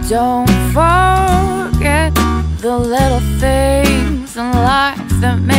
Don't forget the little things in life that make